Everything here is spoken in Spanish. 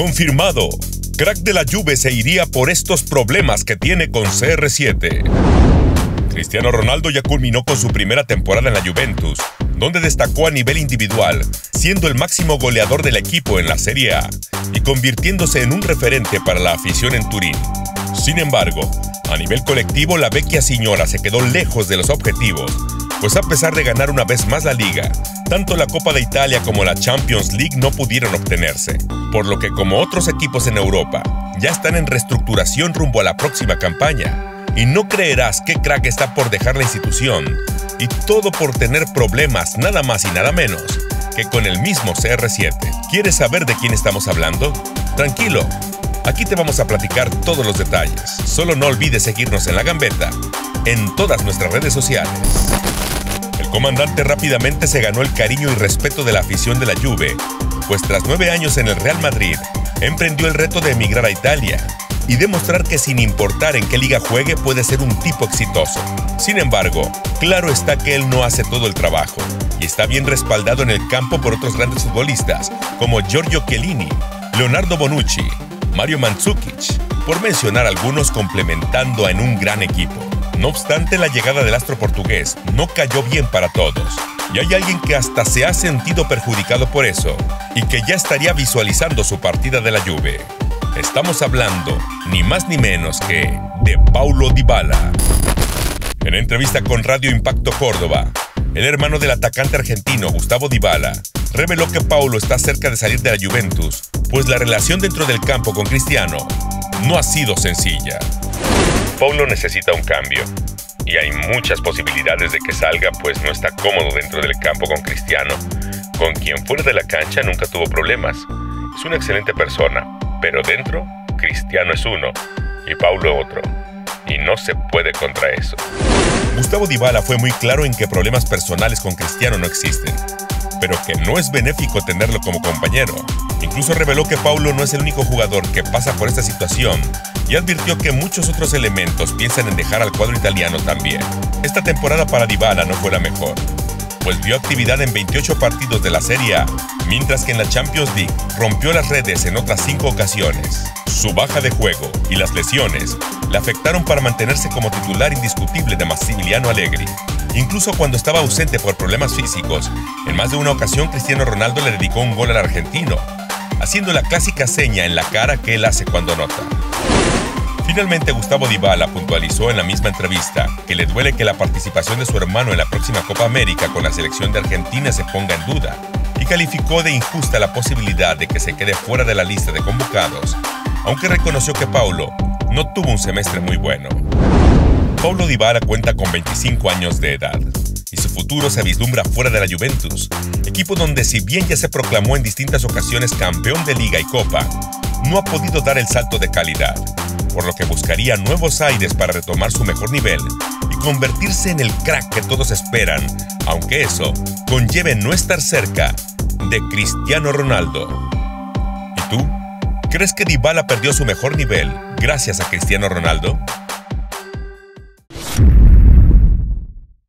Confirmado. Crack de la Juve se iría por estos problemas que tiene con CR7. Cristiano Ronaldo ya culminó con su primera temporada en la Juventus, donde destacó a nivel individual, siendo el máximo goleador del equipo en la Serie A y convirtiéndose en un referente para la afición en Turín. Sin embargo, a nivel colectivo, la vecchia signora se quedó lejos de los objetivos, pues a pesar de ganar una vez más la Liga, tanto la Copa de Italia como la Champions League no pudieron obtenerse, por lo que como otros equipos en Europa, ya están en reestructuración rumbo a la próxima campaña. Y no creerás qué crack está por dejar la institución, y todo por tener problemas nada más y nada menos que con el mismo CR7. ¿Quieres saber de quién estamos hablando? Tranquilo, aquí te vamos a platicar todos los detalles. Solo no olvides seguirnos en La Gambeta, en todas nuestras redes sociales. El comandante rápidamente se ganó el cariño y respeto de la afición de la Juve, pues tras 9 años en el Real Madrid, emprendió el reto de emigrar a Italia y demostrar que sin importar en qué liga juegue puede ser un tipo exitoso. Sin embargo, claro está que él no hace todo el trabajo y está bien respaldado en el campo por otros grandes futbolistas como Giorgio Chiellini, Leonardo Bonucci, Mario Mandzukic, por mencionar algunos, complementando en un gran equipo. No obstante, la llegada del astro portugués no cayó bien para todos, y hay alguien que hasta se ha sentido perjudicado por eso y que ya estaría visualizando su partida de la Juve. Estamos hablando, ni más ni menos que de Paulo Dybala. En entrevista con Radio Impacto Córdoba, el hermano del atacante argentino Gustavo Dybala reveló que Paulo está cerca de salir de la Juventus, pues la relación dentro del campo con Cristiano no ha sido sencilla. Paulo necesita un cambio, y hay muchas posibilidades de que salga, pues no está cómodo dentro del campo con Cristiano, con quien fuera de la cancha nunca tuvo problemas. Es una excelente persona, pero dentro, Cristiano es uno y Paulo otro, y no se puede contra eso. Gustavo Dybala fue muy claro en que problemas personales con Cristiano no existen, pero que no es benéfico tenerlo como compañero. Incluso reveló que Paulo no es el único jugador que pasa por esta situación y advirtió que muchos otros elementos piensan en dejar al cuadro italiano también. Esta temporada para Dybala no fue la mejor, pues vio actividad en 28 partidos de la Serie A, mientras que en la Champions League rompió las redes en otras 5 ocasiones. Su baja de juego y las lesiones le afectaron para mantenerse como titular indiscutible de Massimiliano Allegri. Incluso cuando estaba ausente por problemas físicos, en más de una ocasión Cristiano Ronaldo le dedicó un gol al argentino, haciendo la clásica seña en la cara que él hace cuando anota. Finalmente, Gustavo Dybala puntualizó en la misma entrevista que le duele que la participación de su hermano en la próxima Copa América con la selección de Argentina se ponga en duda, y calificó de injusta la posibilidad de que se quede fuera de la lista de convocados, aunque reconoció que Paulo no tuvo un semestre muy bueno. Paulo Dybala cuenta con 25 años de edad, y su futuro se vislumbra fuera de la Juventus, equipo donde, si bien ya se proclamó en distintas ocasiones campeón de Liga y Copa, no ha podido dar el salto de calidad, por lo que buscaría nuevos aires para retomar su mejor nivel y convertirse en el crack que todos esperan, aunque eso conlleve no estar cerca de Cristiano Ronaldo. ¿Y tú? ¿Crees que Dybala perdió su mejor nivel gracias a Cristiano Ronaldo?